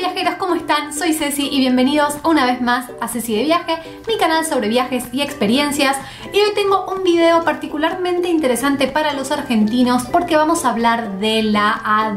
viajeros, ¿cómo están? Soy Ceci y bienvenidos una vez más a Ceci de Viaje, mi canal sobre viajes y experiencias. Y hoy tengo un video particularmente interesante para los argentinos porque vamos a hablar de la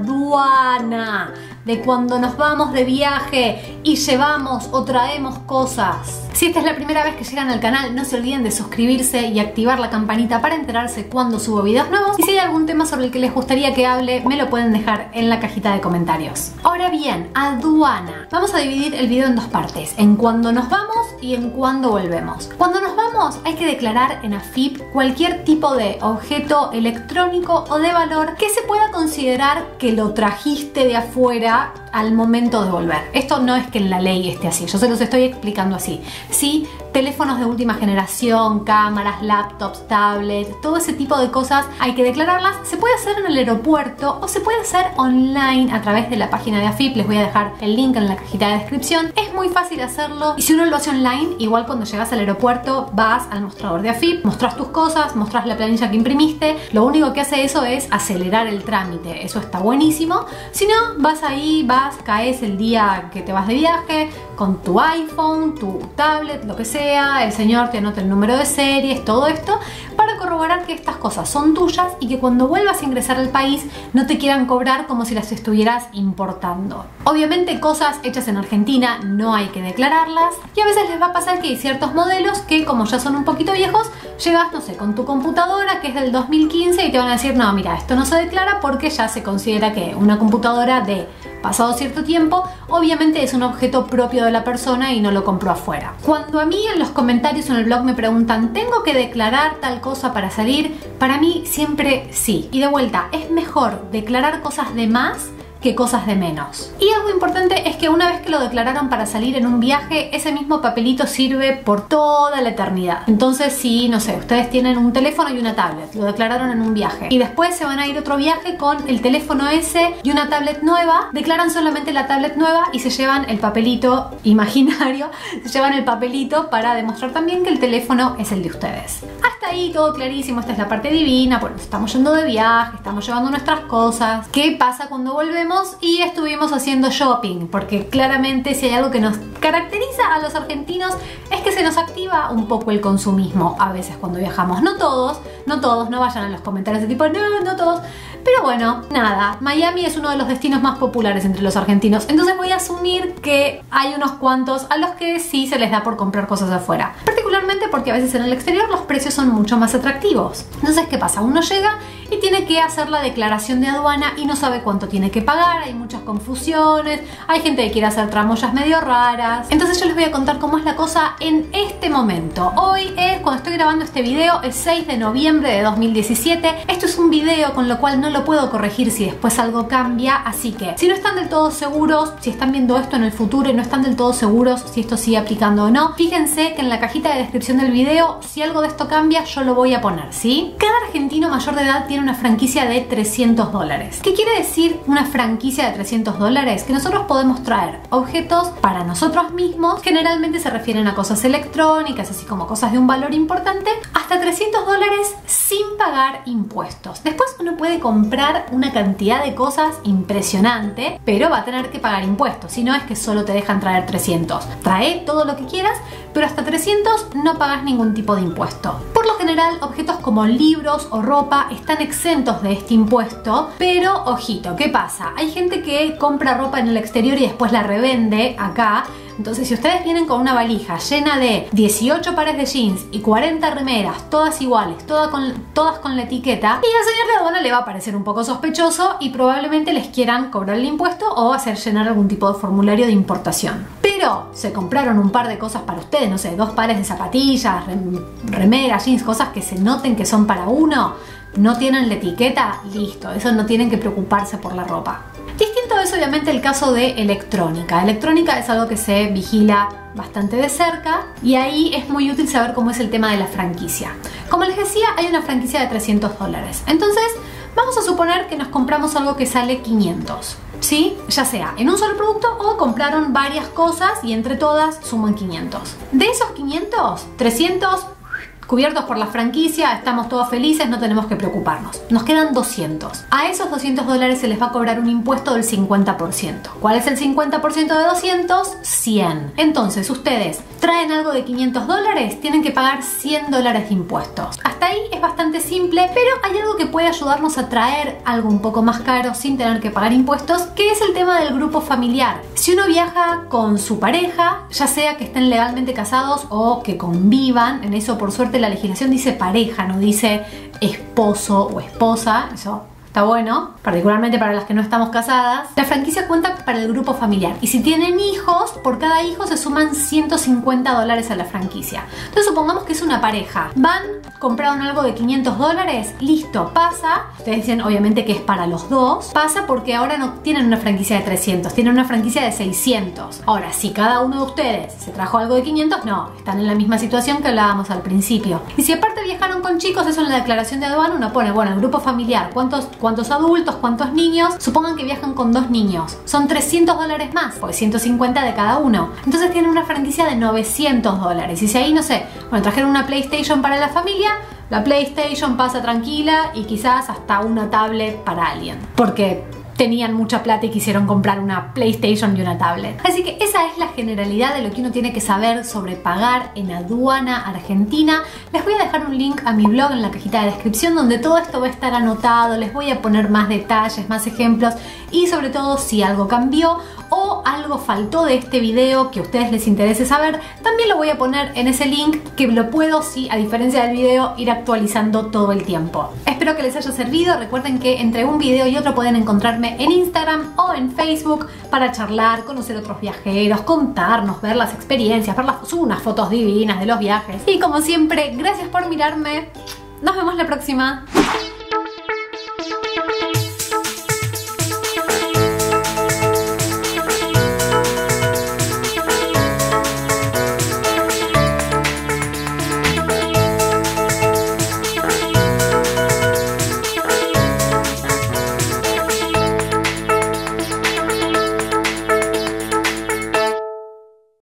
aduana, de cuando nos vamos de viaje y llevamos o traemos cosas. Si esta es la primera vez que llegan al canal, no se olviden de suscribirse y activar la campanita para enterarse cuando subo videos nuevos. Y si hay algún tema sobre el que les gustaría que hable, me lo pueden dejar en la cajita de comentarios. Ahora bien, aduana. Vamos a dividir el video en dos partes, en cuando nos vamos y en cuando volvemos. Cuando nos vamos hay que declarar en AFIP cualquier tipo de objeto electrónico o de valor que se pueda considerar que lo trajiste de afuera al momento de volver. Esto no es que en la ley esté así, yo se los estoy explicando así. Sí, teléfonos de última generación, cámaras, laptops, tablets, todo ese tipo de cosas hay que declararlas. Se puede hacer en el aeropuerto o se puede hacer online a través de la página de AFIP. Les voy a dejar el link en la cajita de descripción. Es muy fácil hacerlo y si uno lo hace online, igual cuando llegas al aeropuerto vas al mostrador de AFIP, mostrás tus cosas, mostrás la planilla que imprimiste. Lo único que hace eso es acelerar el trámite. Eso está buenísimo. Si no, vas ahí, caes el día que te vas de viaje con tu iPhone, tu tablet, lo que sea, el señor te anota el número de series, todo esto para corroborar que estas cosas son tuyas y que cuando vuelvas a ingresar al país no te quieran cobrar como si las estuvieras importando. Obviamente cosas hechas en Argentina no hay que declararlas y a veces les va a pasar que hay ciertos modelos que como ya son un poquito viejos, llegas, no sé, con tu computadora que es del 2015 y te van a decir, no, mira, esto no se declara porque ya se considera que una computadora de pasado cierto tiempo, obviamente es un objeto propio de la persona y no lo compró afuera. Cuando a mí en los comentarios en el blog me preguntan, ¿tengo que declarar tal cosa para salir? Para mí siempre sí. Y de vuelta, es mejor declarar cosas de más que cosas de menos. Y algo importante es que una vez que lo declararon para salir en un viaje, ese mismo papelito sirve por toda la eternidad. Entonces, si, no sé, ustedes tienen un teléfono y una tablet, lo declararon en un viaje y después se van a ir a otro viaje con el teléfono ese y una tablet nueva, declaran solamente la tablet nueva y se llevan el papelito imaginario, se llevan el papelito para demostrar también que el teléfono es el de ustedes. Hasta ahí todo clarísimo, esta es la parte divina, bueno, estamos yendo de viaje, estamos llevando nuestras cosas. ¿Qué pasa cuando volvemos? Y estuvimos haciendo shopping, porque claramente si hay algo que nos caracteriza a los argentinos es que se nos activa un poco el consumismo a veces cuando viajamos. No todos, no vayan a los comentarios de tipo no todos, pero bueno, nada, Miami es uno de los destinos más populares entre los argentinos, entonces voy a asumir que hay unos cuantos a los que sí se les da por comprar cosas afuera, particularmente porque a veces en el exterior los precios son mucho más atractivos. Entonces, ¿qué pasa? Uno llega y tiene que hacer la declaración de aduana y no sabe cuánto tiene que pagar, hay muchas confusiones, hay gente que quiere hacer tramoyas medio raras. Entonces yo les voy a contar cómo es la cosa en este momento. Hoy es, cuando estoy grabando este video, es 6 de noviembre de 2017. Esto es un video con lo cual no lo puedo corregir si después algo cambia, así que si no están del todo seguros, si están viendo esto en el futuro y no están del todo seguros si esto sigue aplicando o no, fíjense que en la cajita de descripción del video, si algo de esto cambia, yo lo voy a poner, ¿sí? Cada argentino mayor de edad tiene una franquicia de $300. ¿Qué quiere decir una franquicia de $300? Que nosotros podemos traer objetos para nosotros mismos, generalmente se refieren a cosas electrónicas, así como cosas de un valor importante, hasta $300 sin pagar impuestos. Después uno puede comprar una cantidad de cosas impresionante, pero va a tener que pagar impuestos, si no es que solo te dejan traer 300. Trae todo lo que quieras, pero hasta 300 no pagas ningún tipo de impuesto. Por lo general, objetos como libros o ropa están exentos de este impuesto, pero ojito, ¿qué pasa? Hay gente que compra ropa en el exterior y después la revende acá. Entonces, si ustedes vienen con una valija llena de 18 pares de jeans y 40 remeras, todas iguales, todas con la etiqueta, y al señor de aduana le va a parecer un poco sospechoso y probablemente les quieran cobrar el impuesto o hacer llenar algún tipo de formulario de importación. Pero se compraron un par de cosas para ustedes, no sé, 2 pares de zapatillas, remeras, jeans, cosas que se noten que son para uno, no tienen la etiqueta, listo, eso no tienen que preocuparse por la ropa. Distinto es obviamente el caso de electrónica. Electrónica es algo que se vigila bastante de cerca y ahí es muy útil saber cómo es el tema de la franquicia. Como les decía, hay una franquicia de $300. Entonces, vamos a suponer que nos compramos algo que sale 500. ¿Sí? Ya sea en un solo producto o compraron varias cosas y entre todas suman 500. De esos 500, 300 cubiertos por la franquicia, estamos todos felices, no tenemos que preocuparnos. Nos quedan 200. A esos 200 dólares se les va a cobrar un impuesto del 50%. ¿Cuál es el 50% de 200? 100. Entonces, ustedes traen algo de 500 dólares, tienen que pagar 100 dólares de impuestos. Hasta ahí es bastante simple, pero hay algo que puede ayudarnos a traer algo un poco más caro sin tener que pagar impuestos, que es el tema del grupo familiar. Si uno viaja con su pareja, ya sea que estén legalmente casados o que convivan, en eso por suerte la legislación dice pareja, no dice esposo o esposa, eso está bueno, particularmente para las que no estamos casadas. La franquicia cuenta para el grupo familiar y si tienen hijos, por cada hijo se suman 150 dólares a la franquicia. Entonces supongamos que es una pareja, van, compraron algo de 500 dólares, listo, pasa. Ustedes dicen obviamente que es para los dos, pasa porque ahora no tienen una franquicia de 300, tienen una franquicia de 600. Ahora, si cada uno de ustedes se trajo algo de 500, no, están en la misma situación que hablábamos al principio. Y si aparte viajaron con chicos, eso en la declaración de aduana uno pone, bueno, el grupo familiar, ¿cuántos adultos, cuántos niños? Supongan que viajan con 2 niños. Son 300 dólares más, porque 150 de cada uno. Entonces tienen una franquicia de 900 dólares. Y si ahí, no sé, bueno, trajeron una PlayStation para la familia, la PlayStation pasa tranquila y quizás hasta una tablet para alguien. Porque tenían mucha plata y quisieron comprar una PlayStation y una tablet. Así que esa es la generalidad de lo que uno tiene que saber sobre pagar en aduana argentina. Les voy a dejar un link a mi blog en la cajita de descripción donde todo esto va a estar anotado. Les voy a poner más detalles, más ejemplos y sobre todo si algo cambió o algo faltó de este video que a ustedes les interese saber, también lo voy a poner en ese link que lo puedo, sí, a diferencia del video, ir actualizando todo el tiempo. Espero que les haya servido. Recuerden que entre un video y otro pueden encontrarme en Instagram o en Facebook para charlar, conocer otros viajeros, contarnos, ver las experiencias, ver unas fotos divinas de los viajes. Y como siempre, gracias por mirarme. Nos vemos la próxima.